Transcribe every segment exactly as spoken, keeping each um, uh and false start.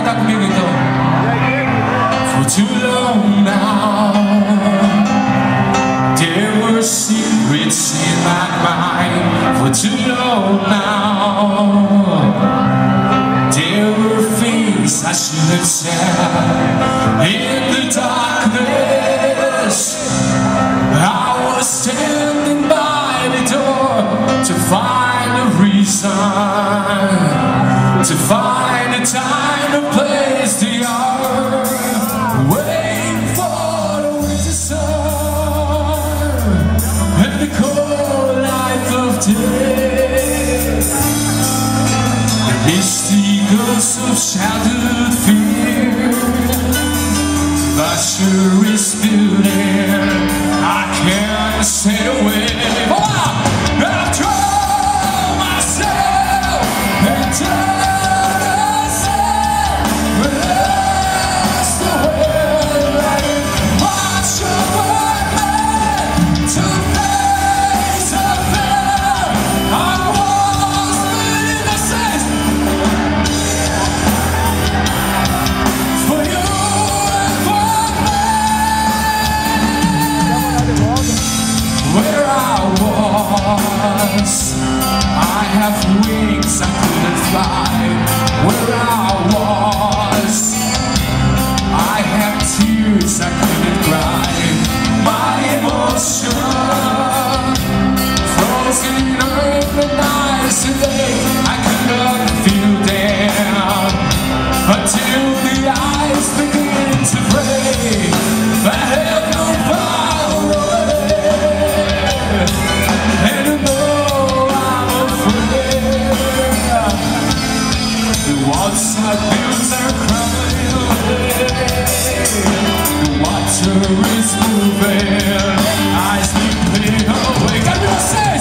cantar comigo então. For too long now, there were secrets in my mind. For too long now, there were things I should have said. In the darkness, I was standing by the door to find a reason, to find a time, a place, the hour, waiting for the winter sun and the cold light of day. The misty ghosts of childhood fear, but sure is still there. I can't stay away. Hold on! I've told myself and told myself, but that's the way I watch over me to face a fear. I was innocent for you and for me. Where I was, I have wings I couldn't fly. Where I was, I have tears I couldn't cry. My emotion frozen earth and nights and day, I could not feel them until the eyes begin to pray. I have no power over it, and though I'm afraid, the walls I built are crumbling away. The water is moving, I sleeping awake. And what says?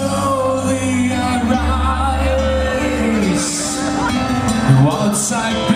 Slowly I rise, outside